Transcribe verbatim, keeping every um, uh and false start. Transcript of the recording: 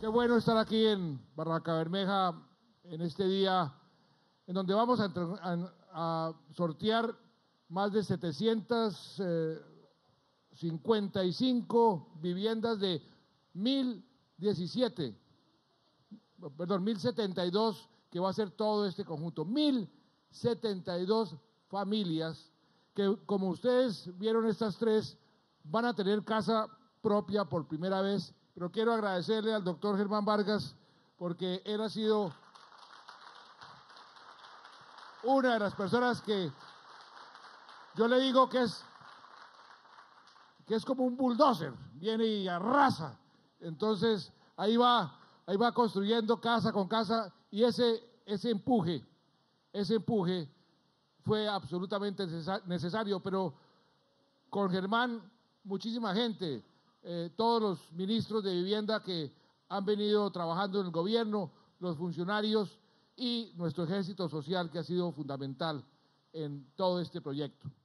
Qué bueno estar aquí en Barranca Bermeja en este día en donde vamos a, a, a sortear más de setecientas cincuenta y cinco viviendas de mil diecisiete, perdón, mil setenta y dos, que va a ser todo este conjunto, mil setenta y dos familias que, como ustedes vieron, estas tres van a tener casa propia por primera vez. Pero quiero agradecerle al doctor Germán Vargas porque él ha sido una de las personas que yo le digo que es, que es como un bulldozer, viene y arrasa. Entonces ahí va, ahí va construyendo casa con casa, y ese, ese empuje, ese empuje fue absolutamente necesario, pero con Germán muchísima gente, eh, todos los ministros de vivienda que han venido trabajando en el gobierno, los funcionarios y nuestro ejército social, que ha sido fundamental en todo este proyecto.